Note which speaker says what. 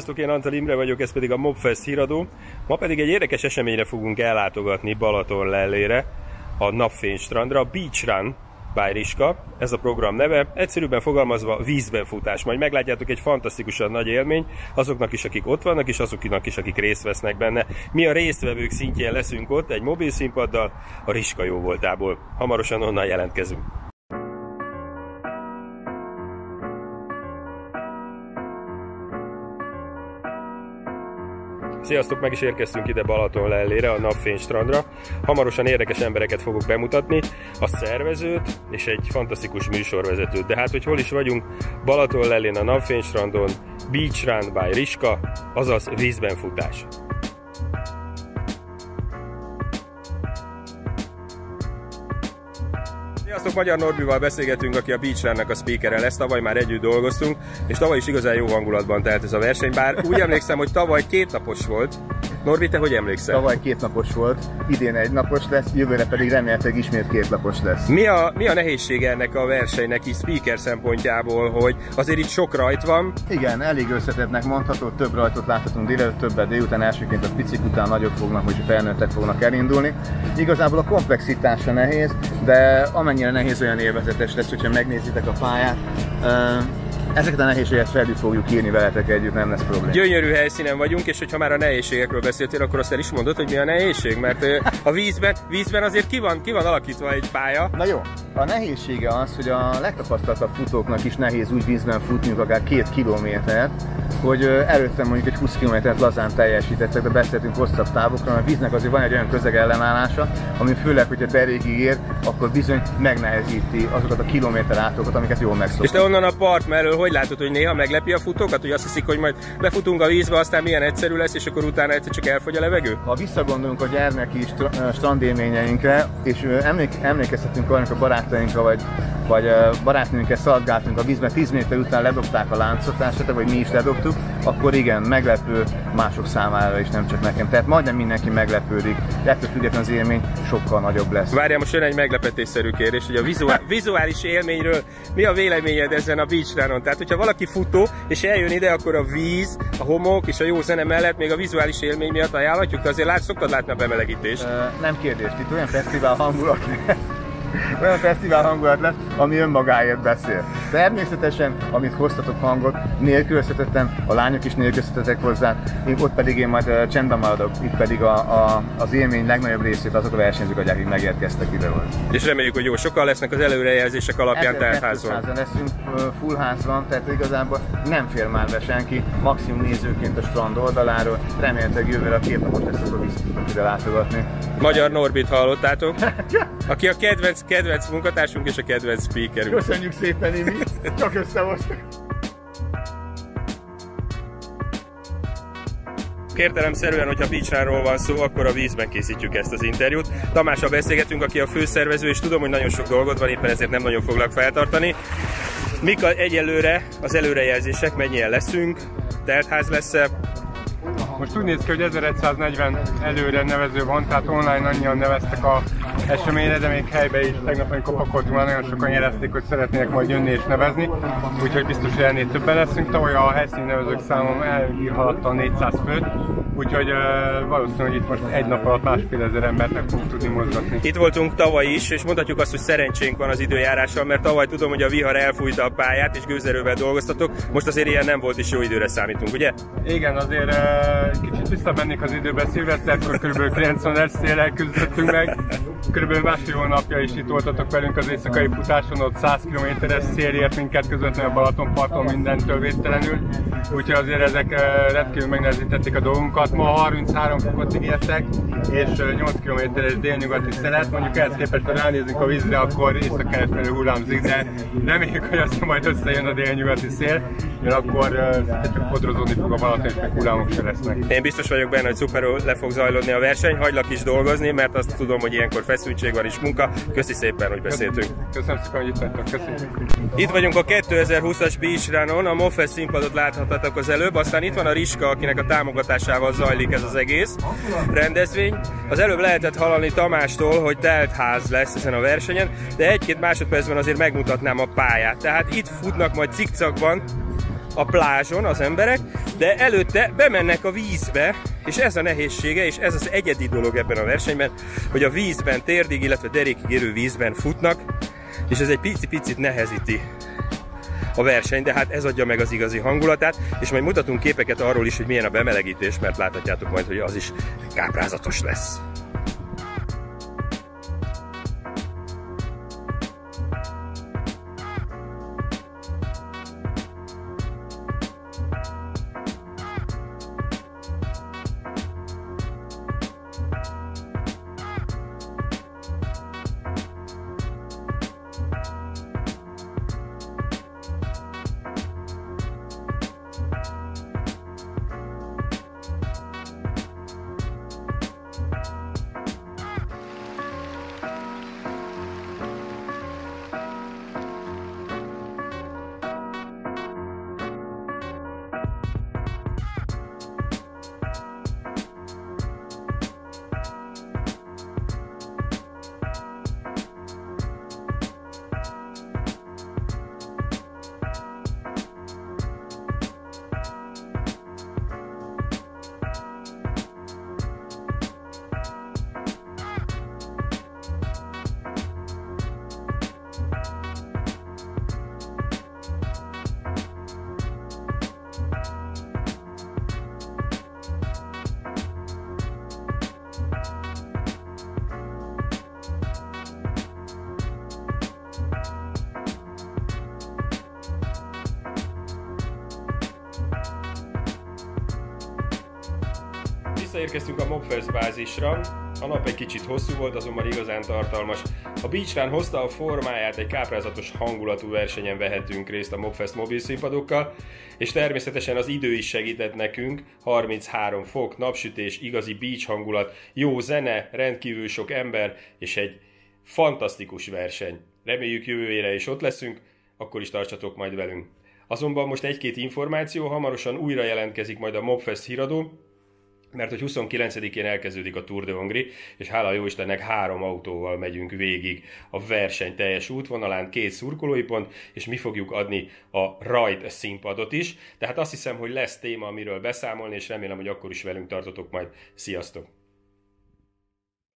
Speaker 1: Sziasztok, én Antal Imre vagyok, ez pedig a Mobfest híradó. Ma pedig egy érdekes eseményre fogunk ellátogatni Balatonlellére, a Napfénystrandra, a Beach Run by Riska. Ez a program neve, egyszerűbben fogalmazva vízben futás. Majd meglátjátok, egy fantasztikusan nagy élmény azoknak is, akik ott vannak, és azoknak is, akik részt vesznek benne. Mi a résztvevők szintjén leszünk ott, egy mobil színpaddal, a Riska jóvoltából. Hamarosan onnan jelentkezünk. Sziasztok, meg is érkeztünk ide Balatonlellére, a Napfénystrandra. Hamarosan érdekes embereket fogok bemutatni, a szervezőt és egy fantasztikus műsorvezetőt. De hát, hogy hol is vagyunk, Balatonlellén, a Napfénystrandon, Beach Run by Riska, azaz vízben futás. Sziasztok, Magyar Norbival beszélgetünk, aki a Beach Run-nak a speakere lesz. Tavaly már együtt dolgoztunk, és tavaly is igazán jó hangulatban telt ez a verseny, bár úgy emlékszem, hogy tavaly 2 napos volt. Norbi, te hogy emlékszel?
Speaker 2: Tavaly 2 napos volt, idén 1 napos lesz, jövőre pedig remélhetőleg ismét 2 napos lesz.
Speaker 1: Mi a nehézsége ennek a versenynek is speaker szempontjából, hogy azért itt sok rajt van?
Speaker 2: Igen, elég összetettnek mondható, több rajtot láthatunk délelőtt, többet délután, elsőként a picik, után nagyobb fognak, hogy felnőttek fognak elindulni. Igazából a komplexitása nehéz, de amennyire nehéz, olyan élvezetes lesz, hogyha megnézitek a pályát. Ezeket a nehézségeket felül fogjuk írni veletek együtt, nem lesz probléma.
Speaker 1: Gyönyörű helyszínen vagyunk, és hogyha már a nehézségekről beszéltél, akkor azt el is mondod, hogy mi a nehézség? Mert a vízben azért ki van alakítva egy pálya.
Speaker 2: Na jó, a nehézsége az, hogy a legtapasztaltabb futóknak is nehéz úgy vízben futniuk akár 2 kilométert, hogy előtte mondjuk egy 20 kilométert lazán teljesítettek, de beszéltünk hosszabb távokra, mert a víznek azért van egy olyan közeg ellenállása, ami főleg, hogyha derékig ér, akkor bizony megnehezíti azokat a kilométer átokat, amiket jól megszoktunk.
Speaker 1: És te onnan a part mellől hogy látod, hogy néha meglepi a futókat, hogy azt hiszik, hogy majd befutunk a vízbe, aztán milyen egyszerű lesz, és akkor utána egyszer csak elfogy a levegő?
Speaker 2: Ha visszagondolunk a gyermeki strandélményeinkre, és emlékezhetünk olyanok a barátainkra, vagy barátnőnkkel szaladgáltunk a vízben, 10 méter után ledobták a láncot, vagy mi is ledobtuk, akkor igen, meglepő mások számára is, nem csak nekem. Tehát majdnem mindenki meglepődik, ettől függetlenül az élmény sokkal nagyobb lesz.
Speaker 1: Várjál, most jön egy meglepetésszerű kérdés, hogy a vizuális élményről mi a véleményed ezen a Beach Runon? Tehát, hogyha valaki futó, és eljön ide, akkor a víz, a homok és a jó zene mellett még a vizuális élmény miatt ajánlatjuk, de azért szoktad látni a bemelegítést.
Speaker 2: Nem kérdés, itt olyan fesztivál hangulat lesz, ami önmagáért beszél. Természetesen, amit hoztatok hangot, nélkülözhetetlen, a lányok is nélkülözhetettek hozzá, ott pedig én majd csendben maradok, itt pedig az élmény legnagyobb részét azok a versenyzők adják, akik megérkeztek ide.
Speaker 1: És reméljük, hogy jó sokan lesznek az előrejelzések alapján teltházon.
Speaker 2: Leszünk, full ház van, tehát igazából nem fér már be senki, maximum nézőként a strand oldaláról, remélhetőleg jövőre a 2 napos lesz, akkor vissza tudok ide látogatni.
Speaker 1: Magyar Norbit hallottátok? Aki a kedvenc munkatársunk és a kedvenc speakerünk.
Speaker 2: Köszönjük szépen, Imi! Csak összehoztak!
Speaker 1: Értelemszerűen, hogyha Beach Runról van szó, akkor a vízben készítjük ezt az interjút. Tamással beszélgetünk, aki a főszervező, és tudom, hogy nagyon sok dolgot van, éppen ezért nem nagyon foglak feltartani. Mik egyelőre az előrejelzések, mennyien leszünk, teltház lesz-e?
Speaker 3: Most úgy néz ki, hogy 1140 előre nevező van, tehát online annyian neveztek a eseményre, de még helyben is tegnap, amikor pakoltunk, már nagyon sokan jelezték, hogy szeretnének majd jönni és nevezni, úgyhogy biztos, hogy ennél többen leszünk. Tavaly a helyszíni nevezők számom elhaladta a 400 főt, úgyhogy valószínűleg hogy itt most egy nap alatt 1500 embert meg fogunk tudni mozgatni.
Speaker 1: Itt voltunk tavaly is, és mondhatjuk azt, hogy szerencsénk van az időjárással, mert tavaly tudom, hogy a vihar elfújta a pályát, és gőzerővel dolgoztatok. Most azért ilyen nem volt, és jó időre számítunk, ugye?
Speaker 3: Igen, azért kicsit visszamennék az időbe, szilveszterkor kb. 90 széllel küzdöttünk meg. Körülbelül másfél hónapja is itt voltatok velünk az éjszakai futáson, ott 100 km-es szél ért minket közvetlenül a Balatonparton mindentől védtelenül. Úgyhogy azért ezek rendkívül megnehezítették a dolgunkat. Ma 33 fokot ígértek, és 8 km-es délnyugati szelet. Mondjuk ehhez képest, ha ránézünk a vízre, akkor észak-kelet felől hullámzik, de reméljük, hogy aztán majd összejön a délnyugati szél, mert akkor csak fodrozódni fog a Balaton, és meg hullámok se lesznek.
Speaker 1: Én biztos vagyok benne, hogy szuperül le fog zajlodni a verseny. Hagylak is dolgozni, mert azt tudom, hogy ilyenkor feszültség van és munka. Köszi szépen, hogy beszéltünk.
Speaker 3: Köszönöm szépen, hogy itt vagytok. Köszönjük.
Speaker 1: Itt vagyunk a 2020-as Beach Runon, a Mobfest színpadot láthattatok az előbb, aztán itt van a Riska, akinek a támogatásával zajlik ez az egész rendezvény. Az előbb lehetett hallani Tamástól, hogy teltház lesz ezen a versenyen, de 1-2 másodpercben azért megmutatnám a pályát. Tehát itt futnak majd cikcakban a plázson az emberek, de előtte bemennek a vízbe, és ez a nehézsége, és ez az egyedi dolog ebben a versenyben, hogy a vízben, térdig, illetve derékig érő vízben futnak, és ez egy picit nehezíti a verseny, de hát ez adja meg az igazi hangulatát, és majd mutatunk képeket arról is, hogy milyen a bemelegítés, mert láthatjátok majd, hogy az is káprázatos lesz. Visszaérkeztünk a Mobfest bázisra, a nap egy kicsit hosszú volt, azonban igazán tartalmas. A Beach Run hozta a formáját, egy káprázatos hangulatú versenyen vehetünk részt a Mobfest mobil színpadokkal, és természetesen az idő is segített nekünk, 33 fok, napsütés, igazi beach hangulat, jó zene, rendkívül sok ember, és egy fantasztikus verseny. Reméljük jövőre is ott leszünk, akkor is tartsatok majd velünk. Azonban most egy-két információ, hamarosan újra jelentkezik majd a Mobfest híradó, mert hogy 29-én elkezdődik a Tour de Hongrie, és hála jó Istennek 3 autóval megyünk végig a verseny teljes útvonalán, 2 szurkolói pont, és mi fogjuk adni a rajt színpadot is. Tehát azt hiszem, hogy lesz téma, amiről beszámolni, és remélem, hogy akkor is velünk tartotok majd. Sziasztok!